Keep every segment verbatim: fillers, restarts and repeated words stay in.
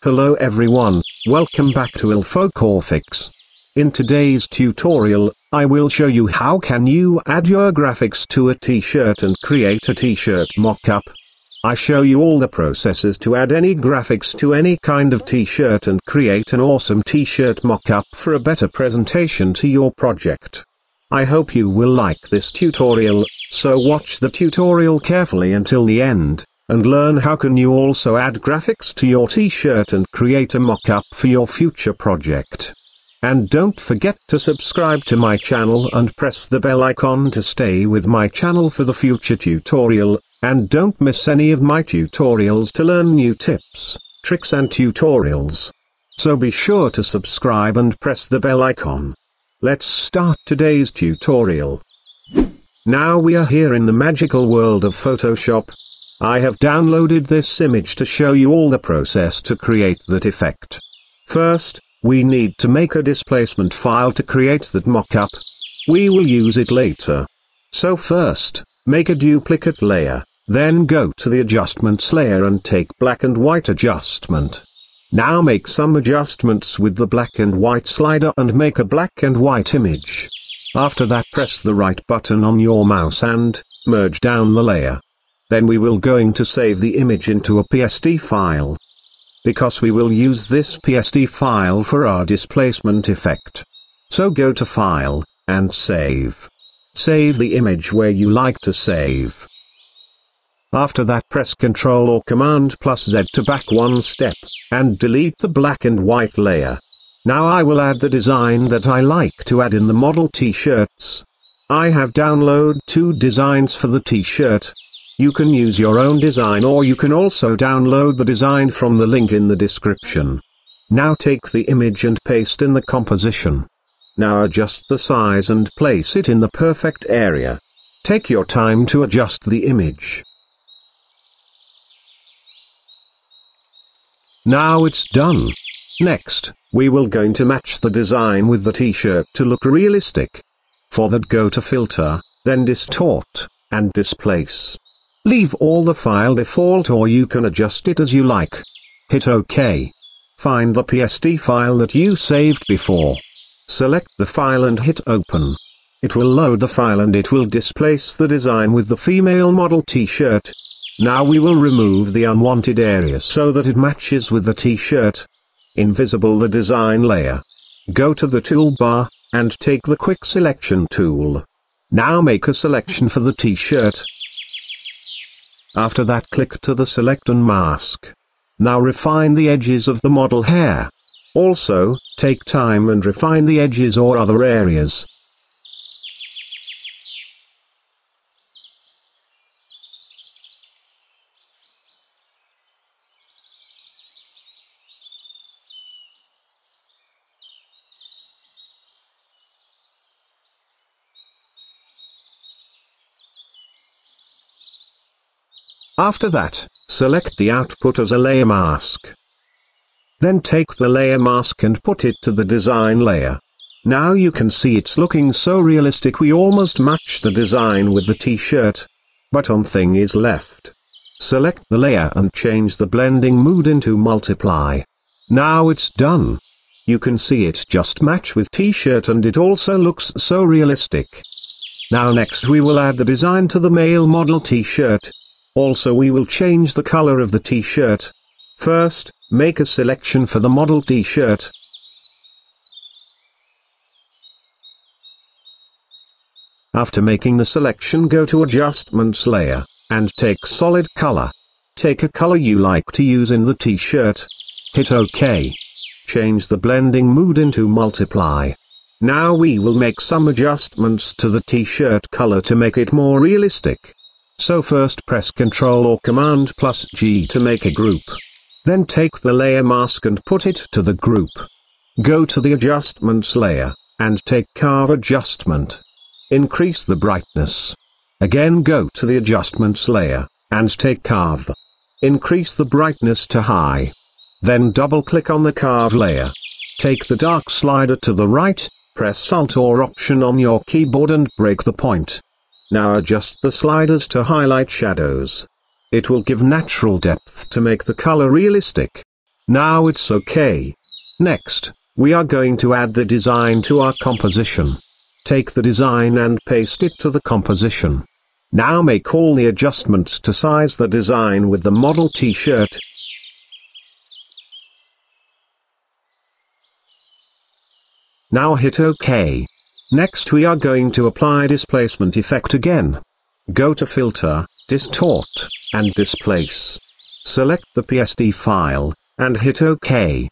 Hello everyone, welcome back to illphocorphics. In today's tutorial, I will show you how can you add your graphics to a t-shirt and create a t-shirt mockup. I show you all the processes to add any graphics to any kind of t-shirt and create an awesome t-shirt mockup for a better presentation to your project. I hope you will like this tutorial, so watch the tutorial carefully until the end, and learn how can you also add graphics to your t-shirt and create a mockup for your future project. And don't forget to subscribe to my channel and press the bell icon to stay with my channel for the future tutorial, and don't miss any of my tutorials to learn new tips, tricks and tutorials. So be sure to subscribe and press the bell icon. Let's start today's tutorial. Now we are here in the magical world of Photoshop. I have downloaded this image to show you all the process to create that effect. First, we need to make a displacement file to create that mockup. We will use it later. So first, make a duplicate layer, then go to the adjustments layer and take black and white adjustment. Now make some adjustments with the black and white slider and make a black and white image. After that, press the right button on your mouse and merge down the layer. Then we will going to save the image into a P S D file. Because we will use this P S D file for our displacement effect. So go to File, and Save. Save the image where you like to save. After that, press Ctrl or Command plus Z to back one step, and delete the black and white layer. Now I will add the design that I like to add in the model t-shirts. I have downloaded two designs for the t-shirt. You can use your own design or you can also download the design from the link in the description. Now take the image and paste in the composition. Now adjust the size and place it in the perfect area. Take your time to adjust the image. Now it's done. Next, we will going to match the design with the t-shirt to look realistic. For that, go to Filter, then Distort, and Displace. Leave all the file default or you can adjust it as you like. Hit OK. Find the P S D file that you saved before. Select the file and hit Open. It will load the file and it will displace the design with the female model t-shirt. Now we will remove the unwanted areas so that it matches with the t-shirt. Invisible the design layer. Go to the toolbar, and take the Quick Selection tool. Now make a selection for the t-shirt. After that, click to the Select and Mask. Now refine the edges of the model hair. Also, take time and refine the edges or other areas. After that, select the output as a layer mask. Then take the layer mask and put it to the design layer. Now you can see it's looking so realistic, we almost match the design with the t-shirt. But one thing is left. Select the layer and change the blending mode into multiply. Now it's done. You can see it just match with t-shirt and it also looks so realistic. Now next we will add the design to the male model t-shirt. Also we will change the color of the t-shirt. First, make a selection for the model t-shirt. After making the selection, go to Adjustments layer, and take Solid Color. Take a color you like to use in the t-shirt. Hit OK. Change the blending mode into multiply. Now we will make some adjustments to the t-shirt color to make it more realistic. So first press Ctrl or Command plus G to make a group. Then take the layer mask and put it to the group. Go to the Adjustments layer, and take Carve Adjustment. Increase the brightness. Again go to the Adjustments layer, and take Carve. Increase the brightness to high. Then double click on the Carve layer. Take the dark slider to the right, press Alt or Option on your keyboard and break the point. Now adjust the sliders to highlight shadows. It will give natural depth to make the color realistic. Now it's okay. Next, we are going to add the design to our composition. Take the design and paste it to the composition. Now make all the adjustments to size the design with the model t-shirt. Now hit OK. Next we are going to apply displacement effect again. Go to Filter, Distort, and Displace. Select the P S D file, and hit OK.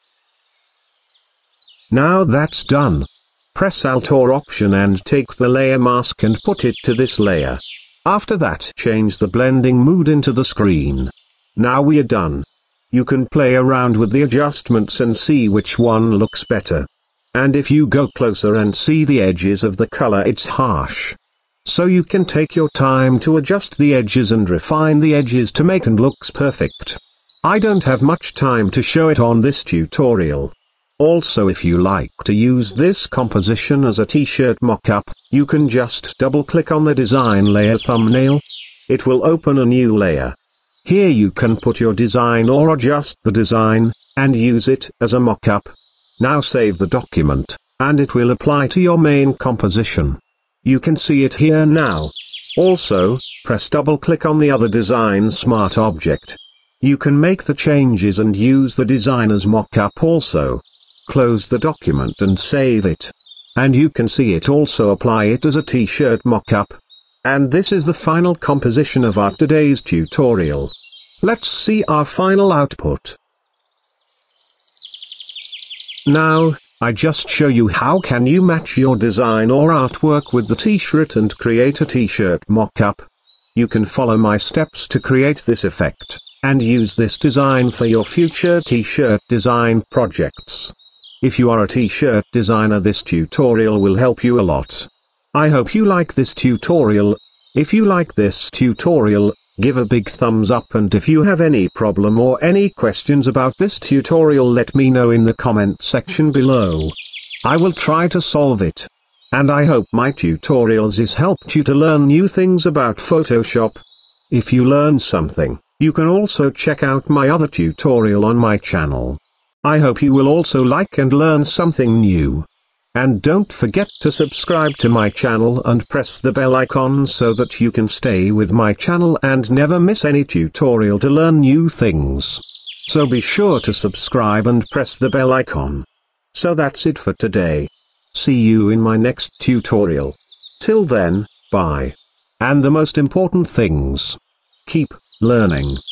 Now that's done. Press Alt or Option and take the layer mask and put it to this layer. After that change the blending mode into the screen. Now we are done. You can play around with the adjustments and see which one looks better. And if you go closer and see the edges of the color, it's harsh. So you can take your time to adjust the edges and refine the edges to make it looks perfect. I don't have much time to show it on this tutorial. Also, if you like to use this composition as a t-shirt mockup, you can just double-click on the design layer thumbnail. It will open a new layer. Here you can put your design or adjust the design, and use it as a mockup. Now save the document, and it will apply to your main composition. You can see it here now. Also, press double-click on the other design smart object. You can make the changes and use the design as mockup also. Close the document and save it. And you can see it also apply it as a t-shirt mockup. And this is the final composition of our today's tutorial. Let's see our final output. Now, I just show you how can you match your design or artwork with the t-shirt and create a t-shirt mockup. You can follow my steps to create this effect, and use this design for your future t-shirt design projects. If you are a t-shirt designer, this tutorial will help you a lot. I hope you like this tutorial. If you like this tutorial, give a big thumbs up, and if you have any problem or any questions about this tutorial, let me know in the comment section below. I will try to solve it. And I hope my tutorials has helped you to learn new things about Photoshop. If you learned something, you can also check out my other tutorial on my channel. I hope you will also like and learn something new. And don't forget to subscribe to my channel and press the bell icon so that you can stay with my channel and never miss any tutorial to learn new things. So be sure to subscribe and press the bell icon. So that's it for today. See you in my next tutorial. Till then, bye. And the most important things. Keep learning.